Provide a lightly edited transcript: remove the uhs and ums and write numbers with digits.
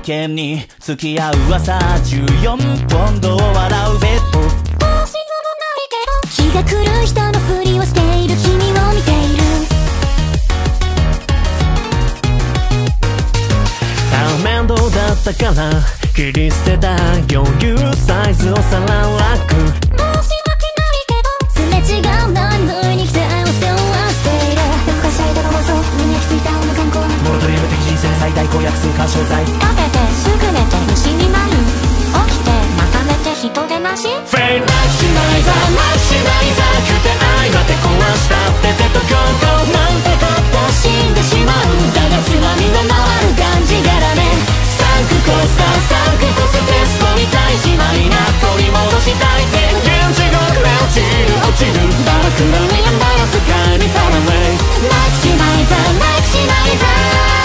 剣に付き合う朝14ポンドを笑うベッド。 気が狂う人のふりをしている君を見ている。 面倒だったから切り捨てた余裕サイズをさら楽。 申し訳ないけどすれ違う何分に期待を背負わせている。どこかしらでも妄想胸についた女観光モノトリウム的人生最大公約数干渉剤。 食べてすぐ寝て虫になる。起きてまた寝て人でなし。 フェイマキシマイザーマキシマイザーくて愛まで壊したって手と強行なんてこった死んでしまう。だがつまみが回る感じがらね。サンクコスターサンクコステストみたいしまいな取り戻したいって現地獄へ落ちる落ちるダークなリアンダースカイにファラウェイマキシマイザーマキシマイザー